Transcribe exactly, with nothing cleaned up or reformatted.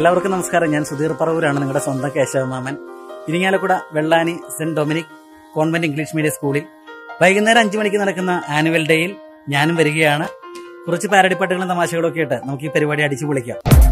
എല്ലാവർക്കും നമസ്കാരം. ഞാൻ സുധീർ പറവൂരാണ്, നിങ്ങളുടെ സ്വന്തം കേശവമാമൻ. Irinjalakuda Vellani saint Dominic convent English medium സ്കൂളിൽ വൈകുന്നേരം അഞ്ചു മണിക്ക് നടക്കുന്ന ആനുവൽ ഡേയിൽ ഞാനും വരികയാണ്. കുറച്ച് പാരഡിപ്പാട്ടുകളും തമാശകളും ഒക്കെ ആയിട്ട് നമുക്ക് ഈ പരിപാടി അടിച്ചു പൊളിക്കാം.